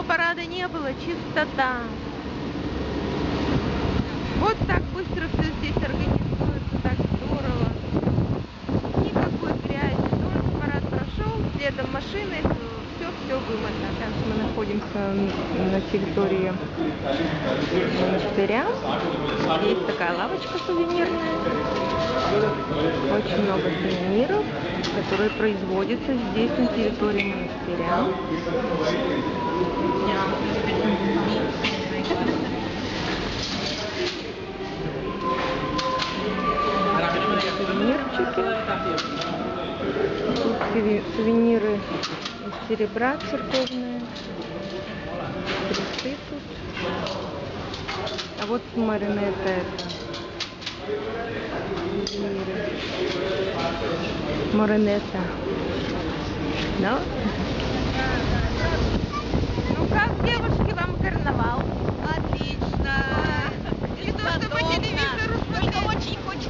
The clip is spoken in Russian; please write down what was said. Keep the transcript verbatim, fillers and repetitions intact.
никакого парада не было, чистота. Вот так быстро все здесь организуется, так здорово. Никакой грязи, только парад прошел, следом машины, все-все вымотано. Сейчас мы находимся на территории монастыря. Есть такая лавочка сувенирная. Очень много сувениров, которые производятся здесь, на территории монастыря. Сувенирчики. Тут сувениры из серебра церковные. Кресты тут. А вот маринетта это. Маринетта. Да? Ну как, девушки, вам карнавал? Отлично. И то, что по телевизору смотреть. Очень хочется